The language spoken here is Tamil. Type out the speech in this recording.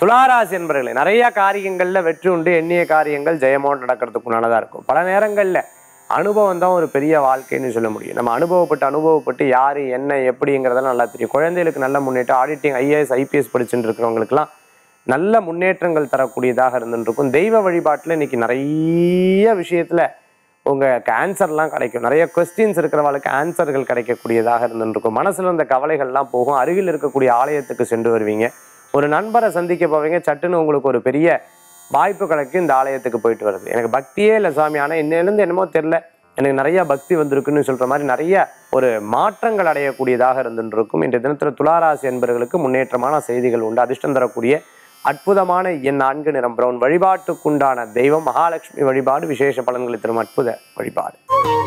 துளாராசி என்பவர்களே, நிறைய காரியங்கள்ல வெற்றி உண்டு. எண்ணிய காரியங்கள் ஜெயமோடு நடக்கிறதுக்குள்ளானதா இருக்கும். பல நேரங்கள்ல அனுபவம் தான் ஒரு பெரிய வாழ்க்கைன்னு சொல்ல முடியும். நம்ம அனுபவப்பட்டு யாரு என்ன எப்படிங்கிறதெல்லாம் நல்லா தெரியும். குழந்தைகளுக்கு நல்ல முன்னேற்றம். ஆடிட்டிங், ஐஏஎஸ், ஐபிஎஸ் படிச்சுட்டு இருக்கிறவங்களுக்குலாம் நல்ல முன்னேற்றங்கள் தரக்கூடியதாக இருந்துருக்கும். தெய்வ வழிபாட்டில் இன்னைக்கு நிறைய விஷயத்துல உங்களுக்கு ஆன்சர்லாம் கிடைக்கும். நிறைய கொஸ்டின்ஸ் இருக்கிறவங்களுக்கு ஆன்சர்கள் கிடைக்கக்கூடியதாக இருந்துருக்கும். மனசுல இருந்த கவலைகள்லாம் போகும். அருகில் இருக்கக்கூடிய ஆலயத்துக்கு சென்று வருவீங்க. ஒரு நண்பரை சந்திக்க போவீங்க. சட்டுன்னு உங்களுக்கு ஒரு பெரிய வாய்ப்பு கிடைக்கும். இந்த ஆலயத்துக்கு போயிட்டு வருது. எனக்கு பக்தியே இல்லை சாமி, ஆனால் இன்னிலேருந்து என்னமோ தெரில, எனக்கு நிறைய பக்தி வந்திருக்குன்னு சொல்ற மாதிரி நிறைய ஒரு மாற்றங்கள் அடையக்கூடியதாக இருந்துருக்கும். இன்றைய தினத்தில் துளாராசி என்பவர்களுக்கு முன்னேற்றமான செய்திகள் உண்டு. அதிர்ஷ்டம் தரக்கூடிய அற்புதமான எண் 4 நிறம் பிரவுன். வழிபாட்டுக்குண்டான தெய்வம் மகாலட்சுமி வழிபாடு. விசேஷ பலன்களை தரும் அற்புத வழிபாடு.